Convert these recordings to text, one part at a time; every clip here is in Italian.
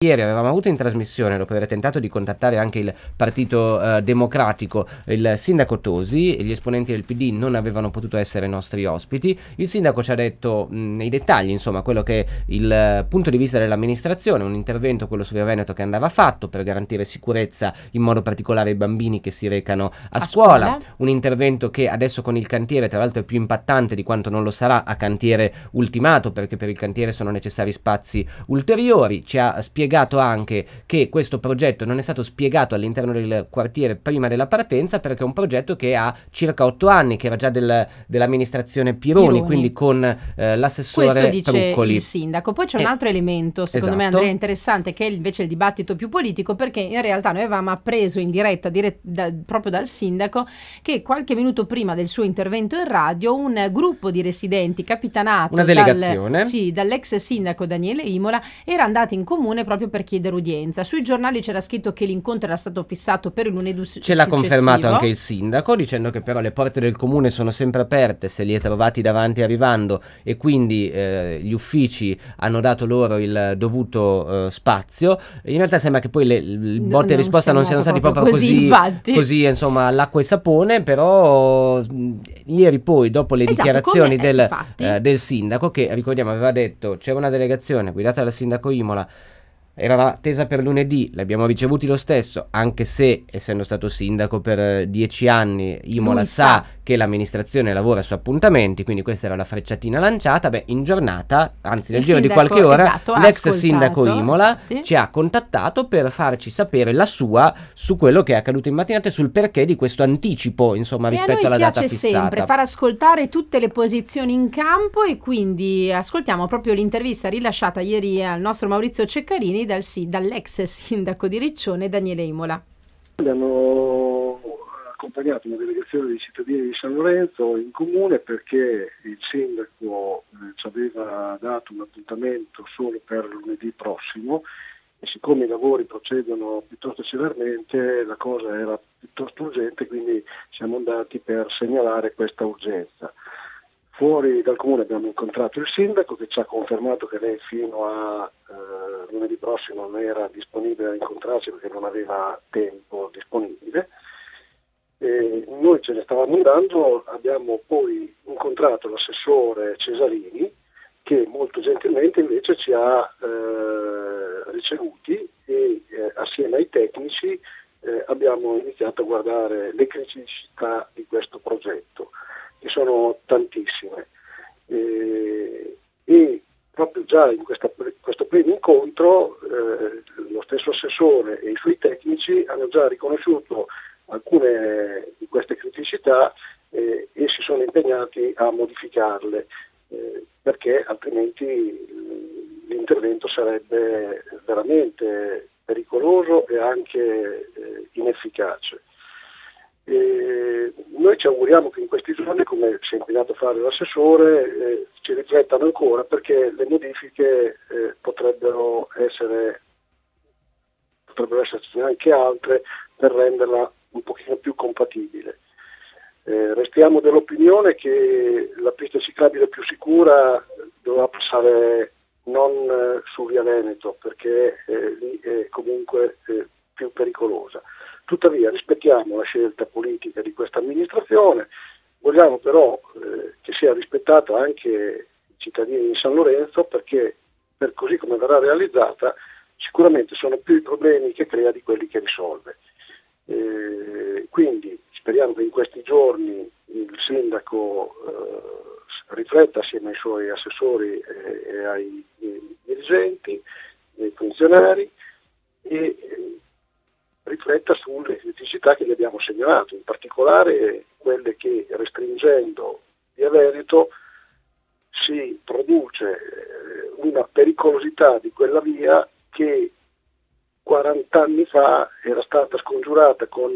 Ieri avevamo avuto in trasmissione, dopo aver tentato di contattare anche il Partito Democratico, il sindaco Tosi, e gli esponenti del PD non avevano potuto essere nostri ospiti. Il sindaco ci ha detto nei dettagli, insomma, quello che è il punto di vista dell'amministrazione, un intervento, quello su Via Veneto, che andava fatto per garantire sicurezza, in modo particolare ai bambini che si recano a scuola. Un intervento che adesso con il cantiere, tra l'altro, è più impattante di quanto non lo sarà a cantiere ultimato, perché per il cantiere sono necessari spazi ulteriori. Ci ha spiegato anche che questo progetto non è stato spiegato all'interno del quartiere prima della partenza, perché è un progetto che ha circa 8 anni, che era già dell'amministrazione Pironi, quindi con l'assessore Questo dice Truccoli. il sindaco. Poi c'è un altro elemento, secondo me, Andrea, interessante, che è invece il dibattito più politico, perché in realtà noi avevamo appreso in diretta proprio dal sindaco che qualche minuto prima del suo intervento in radio un gruppo di residenti capitanato una delegazione dall'ex sindaco Daniele Imola era andato in comune proprio per chiedere udienza. Sui giornali c'era scritto che l'incontro era stato fissato per il lunedì successivo. Ce l'ha confermato anche il sindaco, dicendo che però le porte del comune sono sempre aperte se li è trovati davanti arrivando, e quindi gli uffici hanno dato loro il dovuto spazio. In realtà sembra che poi il botte e risposta non siano stati proprio così insomma, all'acqua e sapone, però ieri poi, dopo le dichiarazioni del sindaco, che ricordiamo aveva detto c'è una delegazione guidata dal sindaco Imola, era attesa per lunedì, l'abbiamo ricevuti lo stesso, anche se, essendo stato sindaco per 10 anni, Imola sa che l'amministrazione lavora su appuntamenti, quindi questa era la frecciatina lanciata. In giornata, anzi nel giro di qualche ora, l'ex sindaco Imola ci ha contattato per farci sapere la sua su quello che è accaduto in mattinata e sul perché di questo anticipo, insomma, rispetto alla data fissata. A noi piace sempre far ascoltare tutte le posizioni in campo, e quindi ascoltiamo proprio l'intervista rilasciata ieri al nostro Maurizio Ceccarini dall'ex sindaco di Riccione Daniele Imola. Abbiamo accompagnato una delegazione di cittadini di San Lorenzo in comune perché il sindaco ci aveva dato un appuntamento solo per lunedì prossimo, e siccome i lavori procedono piuttosto celermente la cosa era piuttosto urgente, quindi siamo andati per segnalare questa urgenza. Fuori dal comune abbiamo incontrato il sindaco, che ci ha confermato che lei fino a lunedì prossimo non era disponibile a incontrarci perché non aveva tempo disponibile. Noi ce ne stavamo andando, abbiamo poi incontrato l'assessore Cesarini, che molto gentilmente invece ci ha ricevuti, e assieme ai tecnici abbiamo iniziato a guardare le criticità di questo progetto, che sono tantissime, e proprio già in questo primo incontro lo stesso assessore e i suoi tecnici hanno già riconosciuto alcune di queste criticità e si sono impegnati a modificarle, perché altrimenti l'intervento sarebbe veramente pericoloso e anche inefficace. Noi ci auguriamo che in questi giorni, come si è impegnato a fare l'assessore, ci riflettano ancora, perché le modifiche potrebbero esserci anche altre per renderla un pochino più compatibile. Restiamo dell'opinione che la pista ciclabile più sicura dovrà passare non su Via Veneto, perché lì è comunque più pericolosa. Tuttavia rispettiamo la scelta politica di questa amministrazione, vogliamo però che sia rispettata anche i cittadini di San Lorenzo, perché per così come verrà realizzata sicuramente sono più i problemi che crea di quelli che risolve. Quindi speriamo che in questi giorni il sindaco rifletta assieme ai suoi assessori e ai dirigenti, ai funzionari, e rifletta sulle criticità che gli abbiamo segnalato, in particolare quelle che, restringendo Via Veneto, si produce una pericolosità di quella via che 40 anni fa era stata scongiurata con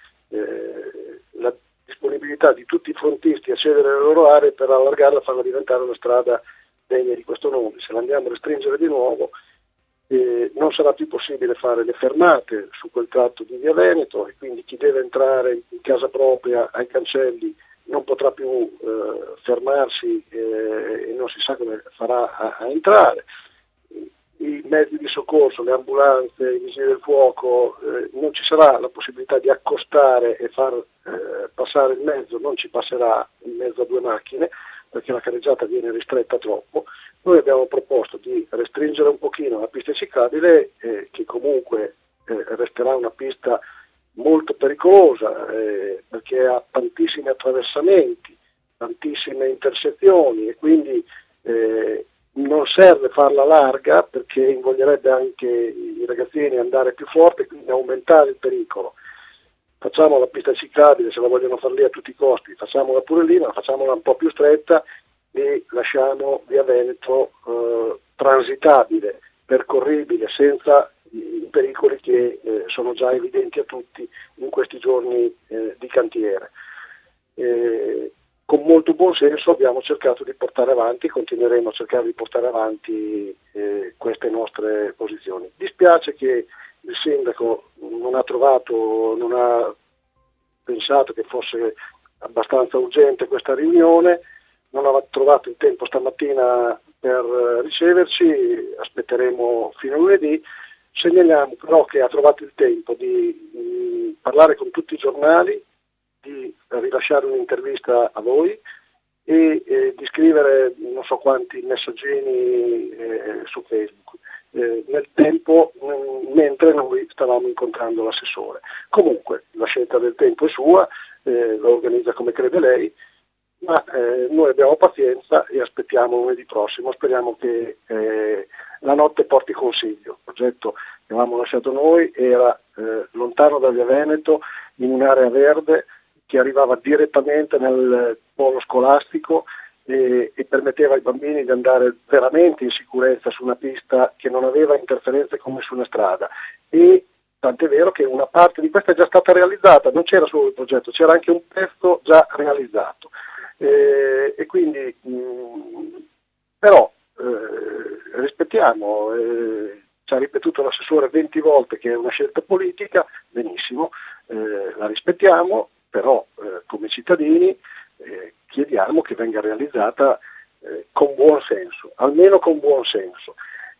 la disponibilità di tutti i frontisti a cedere le loro aree per allargarla e farla diventare una strada degna di questo nome. Se la andiamo a restringere di nuovo, non sarà più possibile fare le fermate su quel tratto di Via Veneto, e quindi chi deve entrare in casa propria ai cancelli non potrà più fermarsi e non si sa come farà a entrare. i mezzi di soccorso, le ambulanze, i vigili del fuoco, non ci sarà la possibilità di accostare e far passare il mezzo, non ci passerà in mezzo a due macchine perché la carreggiata viene ristretta troppo. Noi abbiamo proposto di restringere un pochino la pista ciclabile, che comunque resterà una pista molto pericolosa perché ha tantissimi attraversamenti, tantissime intersezioni e quindi non serve farla larga perché invoglierebbe anche i ragazzini a andare più forte e quindi aumentare il pericolo. Facciamo la pista ciclabile, se la vogliono far lì a tutti i costi, facciamola pure lì, ma facciamola un po' più stretta e lasciamo via Veneto transitabile, percorribile, senza i pericoli che sono già evidenti a tutti in questi giorni di cantiere. Con molto buon senso abbiamo cercato di portare avanti, continueremo a cercare di portare avanti queste nostre posizioni. Dispiace che il sindaco non ha pensato che fosse abbastanza urgente questa riunione, non ha trovato il tempo stamattina per riceverci, aspetteremo fino a lunedì. Segnaliamo però che ha trovato il tempo di parlare con tutti i giornali, di rilasciare un'intervista a voi e di scrivere non so quanti messaggini su Facebook nel tempo mentre noi stavamo incontrando l'assessore. Comunque la scelta del tempo è sua, lo organizza come crede lei, ma noi abbiamo pazienza e aspettiamo lunedì prossimo. Speriamo che la notte porti consiglio. Il progetto che avevamo lasciato noi era lontano da Via Veneto, in un'area verde che arrivava direttamente nel polo scolastico e permetteva ai bambini di andare veramente in sicurezza su una pista che non aveva interferenze con nessuna strada. E tant'è vero che una parte di questa è già stata realizzata, non c'era solo il progetto, c'era anche un pezzo già realizzato. E quindi però rispettiamo, ci ha ripetuto l'assessore 20 volte che è una scelta politica, benissimo, la rispettiamo, però come cittadini chiediamo che venga realizzata con buon senso, almeno con buon senso.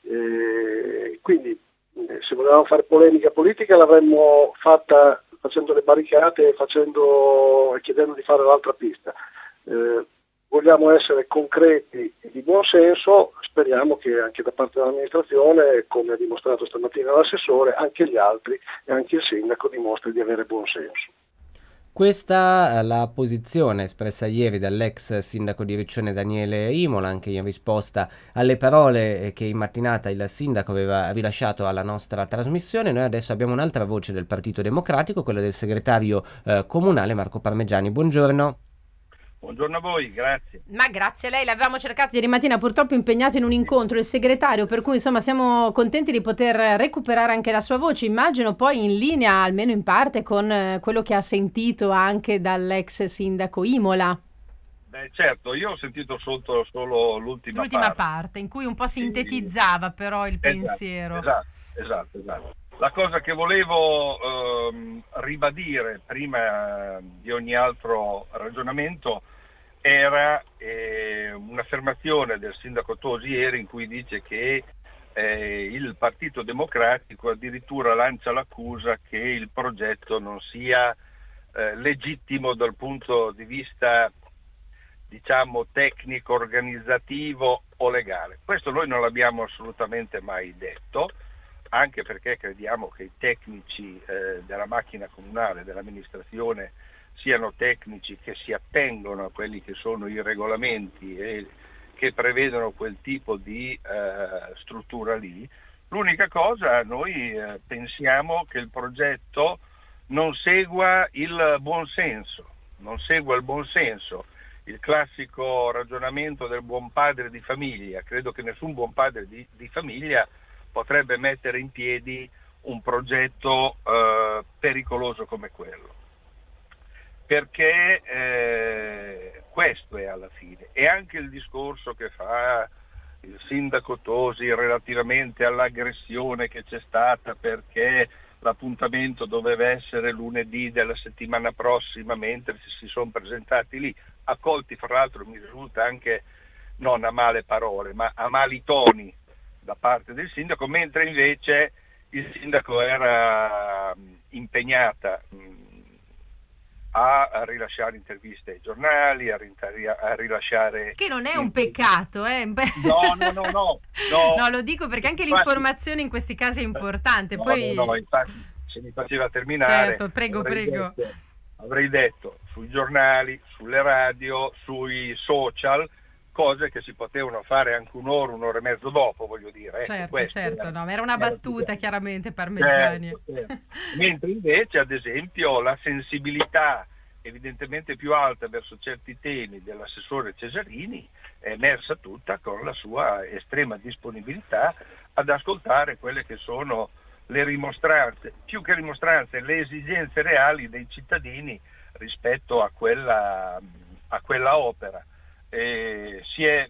Quindi se volevamo fare polemica politica l'avremmo fatta facendo le barricate e chiedendo di fare l'altra pista. Vogliamo essere concreti e di buon senso, speriamo che anche da parte dell'amministrazione, come ha dimostrato stamattina l'assessore, anche gli altri e anche il sindaco dimostri di avere buon senso. Questa la posizione espressa ieri dall'ex sindaco di Riccione Daniele Imola, anche in risposta alle parole che in mattinata il sindaco aveva rilasciato alla nostra trasmissione. Noi adesso abbiamo un'altra voce del Partito Democratico, quella del segretario comunale Marco Parmegiani. Buongiorno. Buongiorno a voi, grazie. Ma grazie a lei, l'avevamo cercato ieri mattina, purtroppo impegnato in un incontro il segretario, per cui insomma siamo contenti di poter recuperare anche la sua voce, immagino poi in linea, almeno in parte, con quello che ha sentito anche dall'ex sindaco Imola. Beh certo, io ho sentito solo l'ultima parte, in cui un po' sintetizzava però il pensiero. Esatto. La cosa che volevo ribadire prima di ogni altro ragionamento era un'affermazione del sindaco Tosi ieri in cui dice che il Partito Democratico addirittura lancia l'accusa che il progetto non sia legittimo dal punto di vista, diciamo, tecnico, organizzativo o legale. Questo noi non l'abbiamo assolutamente mai detto, anche perché crediamo che i tecnici della macchina comunale, dell'amministrazione, siano tecnici che si attengono a quelli che sono i regolamenti e che prevedono quel tipo di struttura lì. L'unica cosa, noi pensiamo che il progetto non segua il buonsenso, il classico ragionamento del buon padre di famiglia. Credo che nessun buon padre di famiglia potrebbe mettere in piedi un progetto pericoloso come quello, perché questo è alla fine. E anche il discorso che fa il sindaco Tosi relativamente all'aggressione che c'è stata perché l'appuntamento doveva essere lunedì della settimana prossima, mentre si sono presentati lì, accolti fra l'altro mi risulta anche non a male parole ma a mali toni da parte del sindaco, mentre invece il sindaco era impegnata a rilasciare interviste ai giornali, a rilasciare... Che non è un peccato, eh? No. No, lo dico perché anche l'informazione in questi casi è importante. No, infatti, se mi faceva terminare... Certo, prego. Avrei detto sui giornali, sulle radio, sui social, cose che si potevano fare anche un'ora e mezzo dopo, voglio dire. Certo, no, era una battuta chiaramente parmigiani. Certo. Mentre invece, ad esempio, la sensibilità evidentemente più alta verso certi temi dell'assessore Cesarini è emersa tutta con la sua estrema disponibilità ad ascoltare quelle che sono le rimostranze, più che rimostranze, le esigenze reali dei cittadini rispetto a quella opera. Si è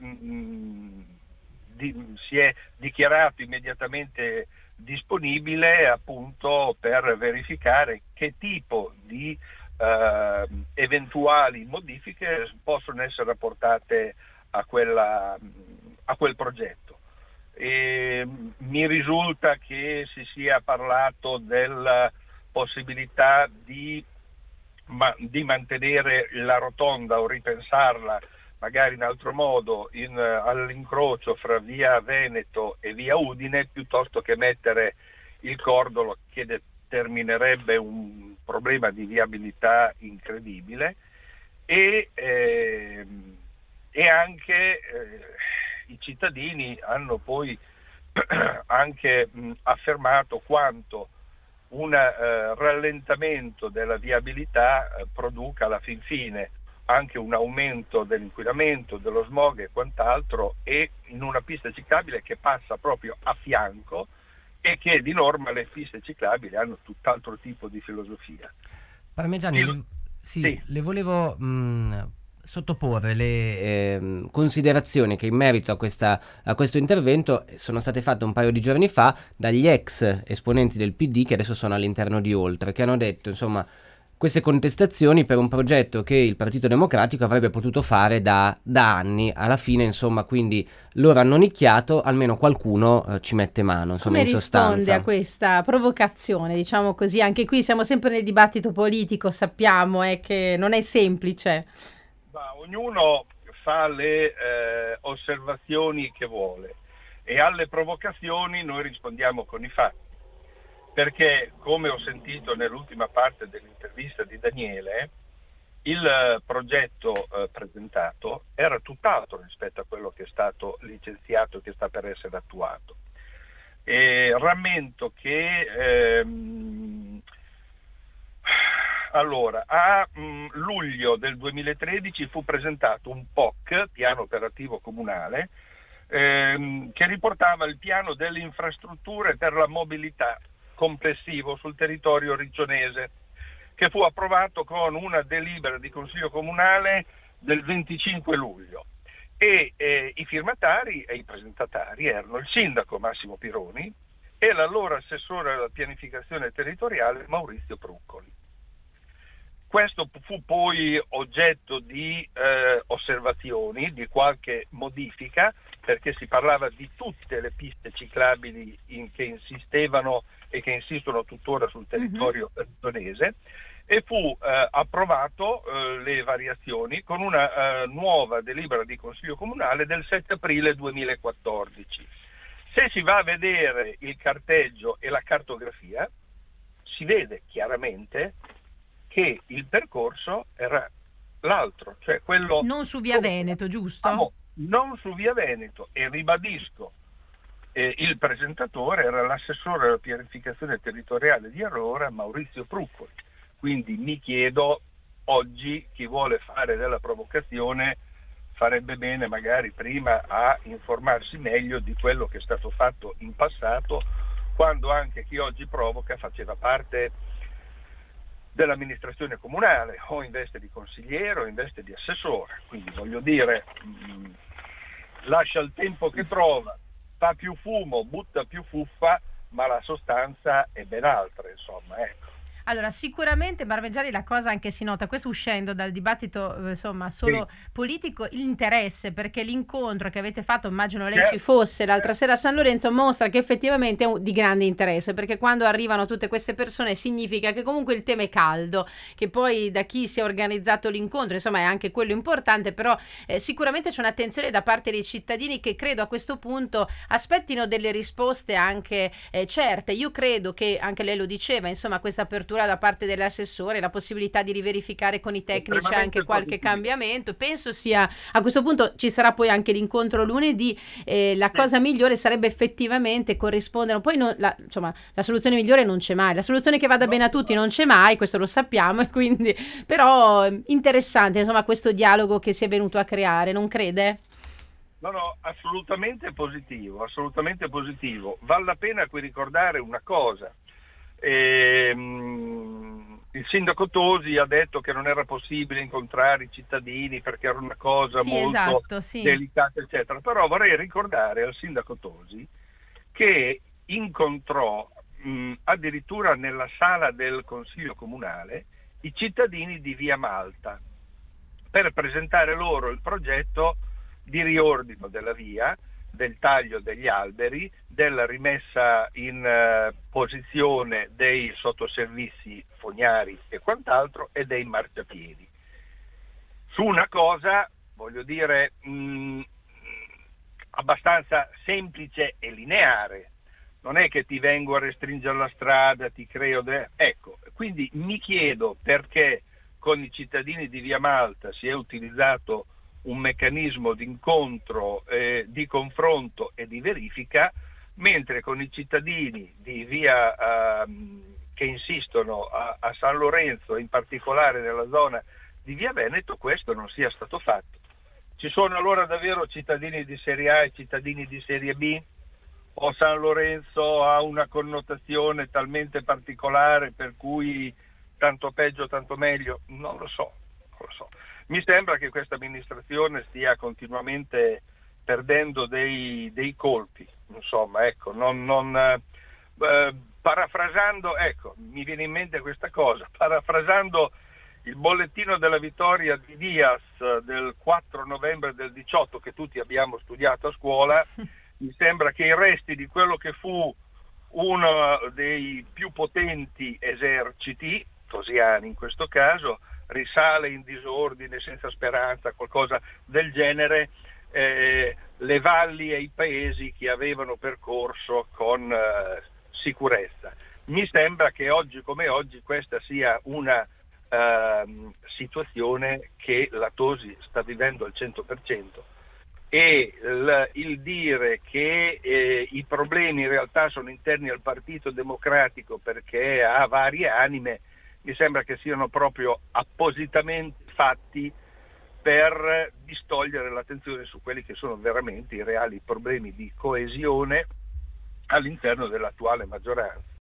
dichiarato immediatamente disponibile appunto per verificare che tipo di eventuali modifiche possono essere apportate a quel progetto. Mi risulta che si sia parlato della possibilità di mantenere la rotonda o ripensarla magari in altro modo all'incrocio fra via Veneto e via Udine, piuttosto che mettere il cordolo, che determinerebbe un problema di viabilità incredibile, e anche i cittadini hanno poi anche affermato quanto un rallentamento della viabilità produca alla fin fine anche un aumento dell'inquinamento, dello smog e quant'altro, e in una pista ciclabile che passa proprio a fianco, e che di norma le piste ciclabili hanno tutt'altro tipo di filosofia. Parmigiani, le volevo sottoporre le considerazioni che in merito a questo intervento sono state fatte un paio di giorni fa dagli ex esponenti del PD che adesso sono all'interno di Oltre, che hanno detto, insomma, queste contestazioni per un progetto che il Partito Democratico avrebbe potuto fare da anni. Alla fine, insomma, quindi loro hanno nicchiato, almeno qualcuno ci mette mano, insomma. Come in sostanza risponde a questa provocazione, diciamo così? Anche qui siamo sempre nel dibattito politico, sappiamo che non è semplice. Ma ognuno fa le osservazioni che vuole, e alle provocazioni noi rispondiamo con i fatti. Perché, come ho sentito nell'ultima parte dell'intervista di Daniele, il progetto presentato era tutt'altro rispetto a quello che è stato licenziato e che sta per essere attuato. E rammento che a luglio del 2013 fu presentato un POC, piano operativo comunale, che riportava il piano delle infrastrutture per la mobilità complessivo sul territorio riccionese, che fu approvato con una delibera di Consiglio Comunale del 25 luglio. E i firmatari e i presentatari erano il sindaco Massimo Pironi e l'allora assessore alla pianificazione territoriale Maurizio Pruccoli. Questo fu poi oggetto di osservazioni, di qualche modifica, perché si parlava di tutte le piste ciclabili che insistevano e che insistono tuttora sul territorio riccionese, e fu approvato le variazioni con una nuova delibera di Consiglio Comunale del 7 aprile 2014. Se si va a vedere il carteggio e la cartografia, si vede chiaramente che il percorso era l'altro, cioè quello... Non su via Veneto, giusto? Non su via Veneto, e ribadisco, il presentatore era l'assessore alla pianificazione territoriale di allora, Maurizio Pruccoli. Quindi mi chiedo, oggi chi vuole fare della provocazione farebbe bene magari prima a informarsi meglio di quello che è stato fatto in passato, quando anche chi oggi provoca faceva parte dell'amministrazione comunale, o in veste di consigliere o in veste di assessore. Quindi voglio dire, lascia il tempo che trova, fa più fumo, butta più fuffa, ma la sostanza è ben altra, insomma, ecco. Allora, sicuramente Barbengiani la cosa anche si nota, questo uscendo dal dibattito insomma solo politico, l'interesse, perché l'incontro che avete fatto, immagino lei ci fosse l'altra sera a San Lorenzo, mostra che effettivamente è di grande interesse, perché quando arrivano tutte queste persone significa che comunque il tema è caldo, che poi da chi si è organizzato l'incontro, insomma è anche quello importante, però sicuramente c'è un'attenzione da parte dei cittadini che credo a questo punto aspettino delle risposte anche certe. Io credo che, anche lei lo diceva, insomma questa apertura da parte dell'assessore, la possibilità di riverificare con i tecnici anche qualche cambiamento, penso sia, a questo punto ci sarà poi anche l'incontro lunedì, la cosa migliore sarebbe effettivamente corrispondere, poi insomma la soluzione migliore non c'è mai, la soluzione che vada bene a tutti non c'è mai, questo lo sappiamo, e quindi però interessante insomma questo dialogo che si è venuto a creare, non crede? No, assolutamente positivo, assolutamente positivo. Vale la pena qui ricordare una cosa. Il sindaco Tosi ha detto che non era possibile incontrare i cittadini perché era una cosa molto delicata, eccetera. Però vorrei ricordare al sindaco Tosi che incontrò addirittura nella sala del Consiglio Comunale i cittadini di Via Malta per presentare loro il progetto di riordino della via, del taglio degli alberi, della rimessa in posizione dei sottoservizi fognari e quant'altro e dei marciapiedi. Su una cosa, voglio dire, abbastanza semplice e lineare. Non è che ti vengo a restringere la strada, ti creo... Ecco, quindi mi chiedo perché con i cittadini di Via Malta si è utilizzato un meccanismo di incontro, di confronto e di verifica, mentre con i cittadini di via che insistono a San Lorenzo, in particolare nella zona di Via Veneto, questo non sia stato fatto. Ci sono allora davvero cittadini di serie A e cittadini di serie B? O San Lorenzo ha una connotazione talmente particolare per cui tanto peggio tanto meglio? Non lo so. Mi sembra che questa amministrazione stia continuamente perdendo dei colpi, insomma, ecco, parafrasando, ecco, mi viene in mente questa cosa, parafrasando il bollettino della vittoria di Diaz del 4 novembre del 18 che tutti abbiamo studiato a scuola, mi sembra che i resti di quello che fu uno dei più potenti eserciti, tosiani in questo caso, risale in disordine, senza speranza, qualcosa del genere, le valli e i paesi che avevano percorso con sicurezza. Mi sembra che oggi come oggi questa sia una situazione che la Tosi sta vivendo al 100%, e il dire che i problemi in realtà sono interni al Partito Democratico perché ha varie anime, mi sembra che siano proprio appositamente fatti per distogliere l'attenzione su quelli che sono veramente i reali problemi di coesione all'interno dell'attuale maggioranza.